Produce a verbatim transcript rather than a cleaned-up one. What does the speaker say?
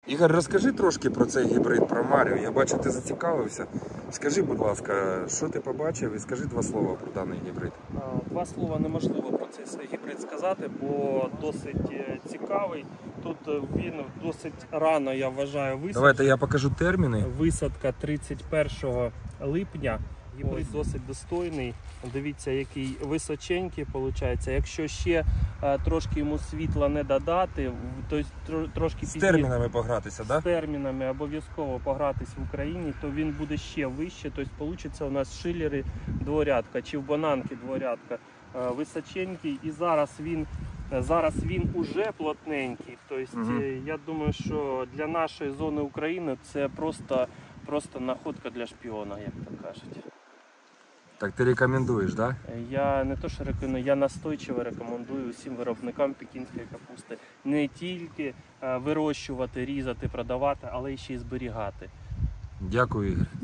Ігор, розкажи трошки про цей гібрид, про Маріо. Я бачу, ти зацікавився. Скажи, будь ласка, що ти побачив і скажи два слова про даний гібрид. Два слова неможливо про цей гібрид сказати, бо досить цікавий. Тут він досить рано, я вважаю, висадка. Давайте я покажу терміни. Висадка тридцять першого липня. Гібрид досить достойний. Дивіться, який височенький виходить. Якщо ще а, трошки йому світла не додати, то трошки з пізніше, термінами погратися, да? З термінами обов'язково погратись в Україні, то він буде ще вище. Тобто вийде у нас шилери дворядка чи в бананки дворядка а, височенький. І зараз він зараз він уже плотненький. Тобто угу. Я думаю, що для нашої зони України це просто, просто находка для шпіона, як то кажуть. Так ти рекомендуєш, так? Да? Я не то, що рекомендую, я настойчиво рекомендую усім виробникам пекінської капусти не тільки вирощувати, різати, продавати, але й ще й зберігати. Дякую, Ігор.